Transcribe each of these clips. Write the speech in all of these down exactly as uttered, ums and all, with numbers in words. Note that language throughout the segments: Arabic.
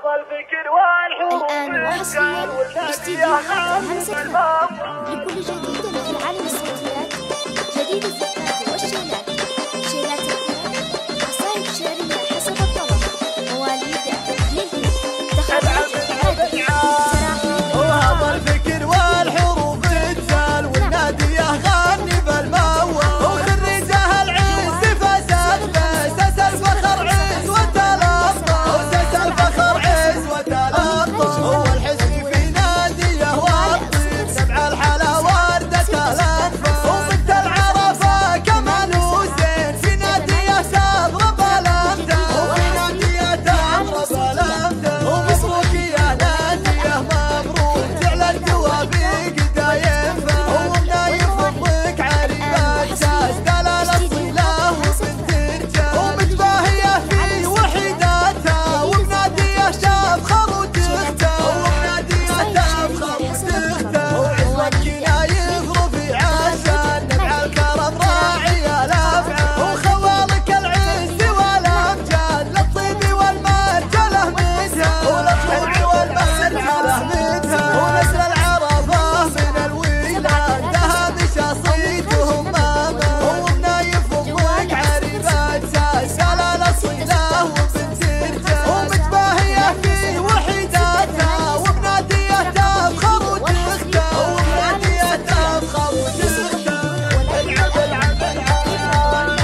الآن وحصريا باستديوهات همسة لكل جديد في عالم الصوتيات، جديد الزفات والشيلات، شيلات الكلام، قصائد شعرية حسب الطبع، مواليد للهي، تخرج هادئ، تراحيم، وهذا الفكر والحروف تزال والنادية غني بالموال، وخريجها العز فساد بس الفخر عز وتلطف، وسس الفخر عز وتلطف، هو الحزن في ناديه والطيب نبع الحلا وردة الانفاس، وبنت العرفة كمان وزين في ناديه تضرب الامثال، وفي ناديه تضرب الامثال، ومبروك يا ناديه مبروك جعل التوافيق دايم فال، ومنايف امك عريبة جاز دلال الصلة وبنت رجال، ومتباهية في وحداتها وبناديه تفخر وتختار، وبناديه تفخر وتختار، وعزوتنا يغرب عشان نبع الكرم راعي الافعال، وخوالك العز والامجاد للطيب والمرجله مدها، وللطيب والمرجله مدها، ونسل العرفه من الولاد ذهب شاصيتهم ماما، وبنايف امك عريبه جاز دلال الصله وبنت رجال، ومتباهيه في وحداتها وبناديه تفخر وتختار، وبناديه تفخر وتختار. العب العب العب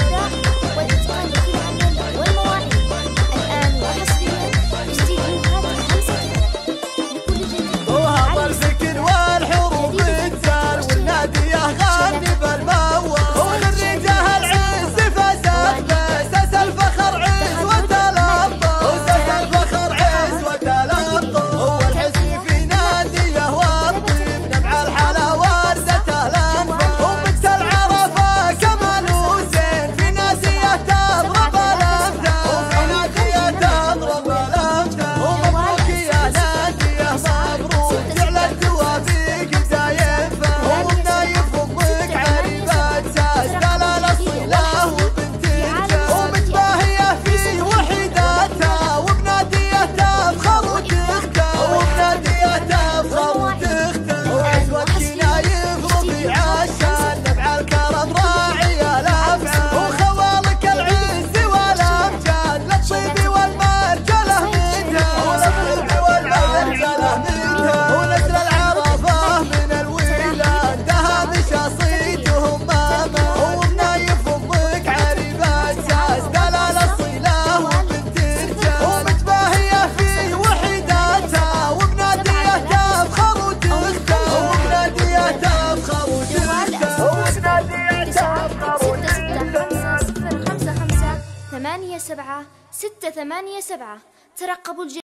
والإتقان في العمل والمواعيد. الآن وحصريا باستديوهات همسة لكل جديد وهذا الفكر والحروف تزال والنادية غني بالموال، وخريجها العز فساد بس الفخر عز وتلطف، وسس الفخر عز وتلطف، هو الحزن في ناديه والطيب نبع الحلا وردة الانفاس، وبنت العرفة كمان وزين في ناديه تضرب الامثال، وفي ناديه تضرب الامثال، ومبروك يا ناديه مبروك جعل التوافيق دايم فال، ومنايف امك عريبة جاز دلال الصلة وبنت رجال، ومتباهية في وحداتها وبناديه تفخر وتختار، وبناديه تفخر وتختار، وعزوتنا يغرب عشان نبع الكرم راعي الافعال، وخوالك العز والامجاد للطيب والمرجله مدها، وللطيب والمرجله مدها، ونسل العرفه من الولاد ذهب شاصيتهم ماما، وبنايف امك عريبه جاز دلال الصله وبنت رجال، ومتباهيه في وحداتها وبناديه تفخر وتختار، وبناديه تفخر وتختار، وبناديه تفخر وتختار. صفر خمسة خمسة ثمانية سبعة ستة ثمانية سبعة. ترقبوا الجديد.